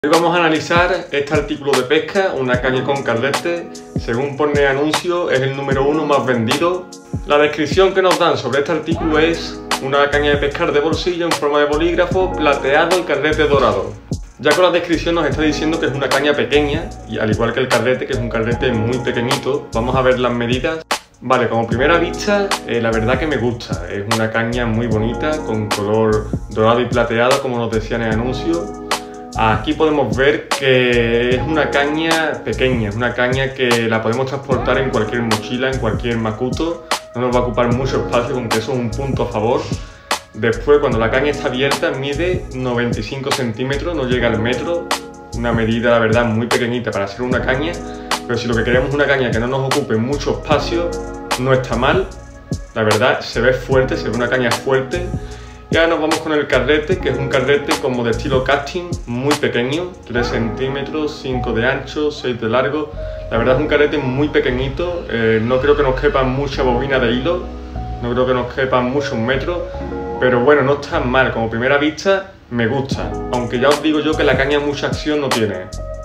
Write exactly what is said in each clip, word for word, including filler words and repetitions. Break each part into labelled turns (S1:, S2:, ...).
S1: Hoy vamos a analizar este artículo de pesca, una caña con carrete. Según pone anuncio, es el número uno más vendido. La descripción que nos dan sobre este artículo es una caña de pescar de bolsillo en forma de bolígrafo, plateado y carrete dorado. Ya con la descripción nos está diciendo que es una caña pequeña, y al igual que el carrete, que es un carrete muy pequeñito. Vamos a ver las medidas. Vale, como primera vista, eh, la verdad que me gusta. Es una caña muy bonita, con color dorado y plateado, como nos decía en el anuncio. Aquí podemos ver que es una caña pequeña, es una caña que la podemos transportar en cualquier mochila, en cualquier macuto. No nos va a ocupar mucho espacio, aunque eso es un punto a favor. Después, cuando la caña está abierta, mide noventa y cinco centímetros, no llega al metro. Una medida, la verdad, muy pequeñita para ser una caña. Pero si lo que queremos es una caña que no nos ocupe mucho espacio, no está mal. La verdad, se ve fuerte, se ve una caña fuerte. Y ahora nos vamos con el carrete, que es un carrete como de estilo casting, muy pequeño, tres centímetros, cinco de ancho, seis de largo. La verdad es un carrete muy pequeñito, eh, no creo que nos quepa mucha bobina de hilo, no creo que nos quepa muchos metros, pero bueno, no está mal, como primera vista me gusta, aunque ya os digo yo que la caña mucha acción no tiene.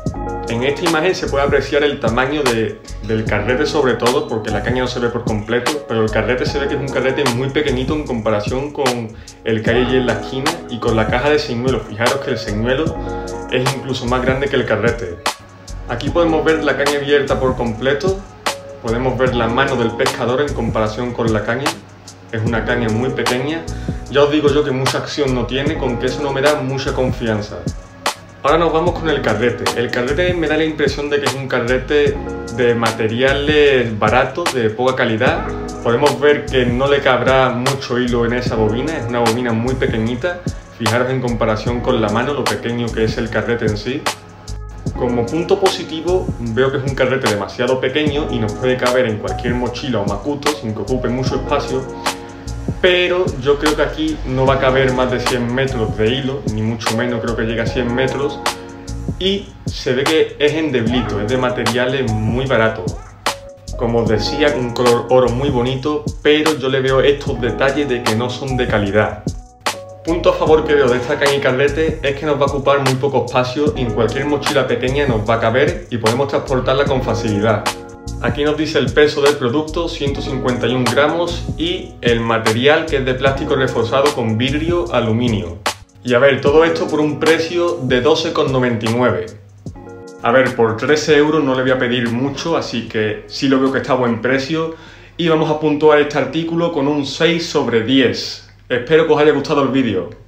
S1: En esta imagen se puede apreciar el tamaño de, del carrete sobre todo, porque la caña no se ve por completo, pero el carrete se ve que es un carrete muy pequeñito en comparación con el que hay allí en la esquina y con la caja de señuelos. Fijaros que el señuelo es incluso más grande que el carrete. Aquí podemos ver la caña abierta por completo, podemos ver la mano del pescador en comparación con la caña. Es una caña muy pequeña, ya os digo yo que mucha acción no tiene, con que eso no me da mucha confianza. Ahora nos vamos con el carrete. El carrete me da la impresión de que es un carrete de materiales baratos, de poca calidad. Podemos ver que no le cabrá mucho hilo en esa bobina, es una bobina muy pequeñita. Fijaros en comparación con la mano, lo pequeño que es el carrete en sí. Como punto positivo, veo que es un carrete demasiado pequeño y nos puede caber en cualquier mochila o macuto sin que ocupe mucho espacio. Pero yo creo que aquí no va a caber más de cien metros de hilo, ni mucho menos, creo que llega a cien metros. Y se ve que es endeblito, es de materiales muy baratos. Como os decía, un color oro muy bonito, pero yo le veo estos detalles de que no son de calidad. Punto a favor que veo de esta caña y carrete es que nos va a ocupar muy poco espacio y en cualquier mochila pequeña nos va a caber y podemos transportarla con facilidad. Aquí nos dice el peso del producto, ciento cincuenta y un gramos, y el material, que es de plástico reforzado con vidrio aluminio. Y a ver, todo esto por un precio de doce con noventa y nueve. A ver, por trece euros no le voy a pedir mucho, así que sí lo veo que está a buen precio. Y vamos a puntuar este artículo con un seis sobre diez. Espero que os haya gustado el vídeo.